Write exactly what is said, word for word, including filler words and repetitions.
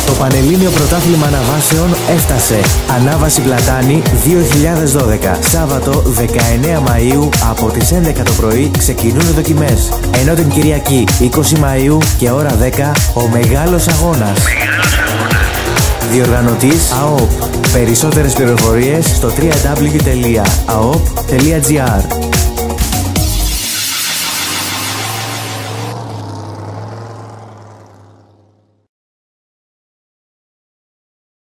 Το Πανελλήνιο Πρωτάθλημα Αναβάσεων έφτασε. Ανάβαση Πλατάνη δύο χιλιάδες δώδεκα. Σάββατο δεκαεννέα Μαΐου από τις έντεκα το πρωί ξεκινούν οι δοκιμές. Ενώ την Κυριακή είκοσι Μαΐου και ώρα δέκα ο μεγάλος αγώνας. Διοργανωτής ΑΟΠ. Περισσότερες πληροφορίες στο double-u double-u double-u τελεία a o p τελεία g r.